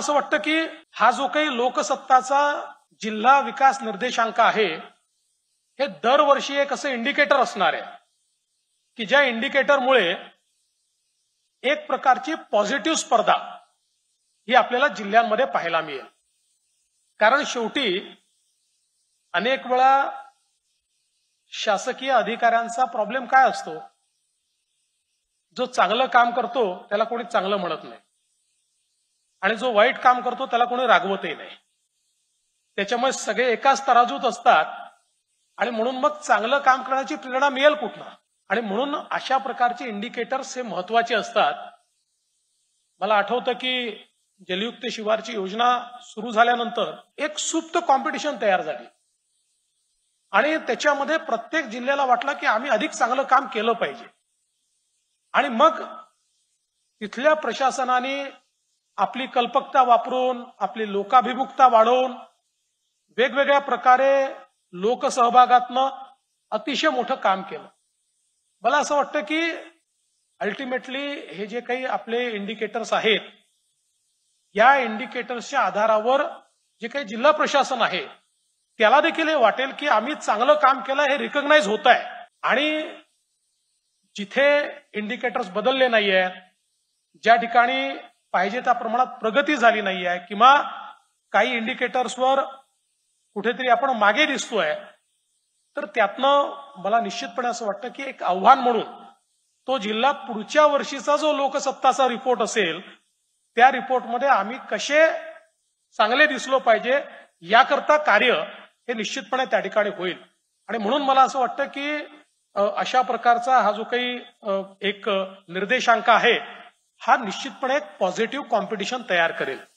असं वाटतं की हा जो काही लोकसत्ताचा जिल्हा विकास निर्देशांक आहे हे दरवर्षी एक असं इंडिकेटर असणार आहे की ज्या इंडिकेटरमुळे एक प्रकारची पॉझिटिव्ह स्पर्धा ही आपल्याला जिल्ह्यांमध्ये पाहायला मिळेल। कारण शेवटी अनेक वेळा शासकीय अधिकाऱ्यांचा प्रॉब्लेम काय असतो, जो चांगलं काम करतो त्याला कोणी चांगलं म्हणत नाही आणि जो वाईट काम करतो त्याला कोणी रागवतही नाही। त्याच्यामुळे सगळे एकाच तराजूत असतात आणि म्हणून मग चांगलं काम करण्याची प्रेरणा मिळेल कुठनं, आणि म्हणून अशा प्रकारचे इंडिकेटर्स हे महत्वाचे असतात। मला आठवतं की जलयुक्त शिवारची योजना सुरू झाल्यानंतर एक सुप्त कॉम्पिटिशन तयार झाली आणि त्याच्यामध्ये प्रत्येक जिल्ह्याला वाटलं की आम्ही अधिक चांगलं काम केलं पाहिजे आणि मग तिथल्या प्रशासनाने आपली कल्पकता वापरून आपली लोकाभिमुखता वाढवून वेगवेगळ्या प्रकारे लोकसहभागातनं अतिशय मोठं काम केलं। मला असं वाटतं की अल्टिमेटली हे जे काही आपले इंडिकेटर्स आहेत या इंडिकेटर्सच्या आधारावर जे काही जिल्हा प्रशासन आहे त्याला देखील हे वाटेल की आम्ही चांगलं काम केलं हे रिकॉग्नाइज होत आहे, आणि जिथे इंडिकेटर्स बदलले नाहीये, ज्या ठिकाणी पाहिजे त्या प्रमाणात प्रगती झाली नाहीये किंवा काही इंडिकेटर्सवर कुठेतरी आपण मागे दिसतोय, तर त्यातनं मला निश्चितपणे असं वाटतं की एक आव्हान म्हणून तो जिल्हा पुढच्या वर्षीचा जो लोकसत्ताचा रिपोर्ट असेल त्या रिपोर्टमध्ये आम्ही कसे चांगले दिसलो पाहिजे याकरता कार्य हे निश्चितपणे त्या ठिकाणी होईल। आणि म्हणून मला असं वाटतं की अशा प्रकारचा हा जो काही एक निर्देशांक आहे हा निश्चितपणे एक पॉझिटिव्ह कॉम्पिटिशन तयार करेल।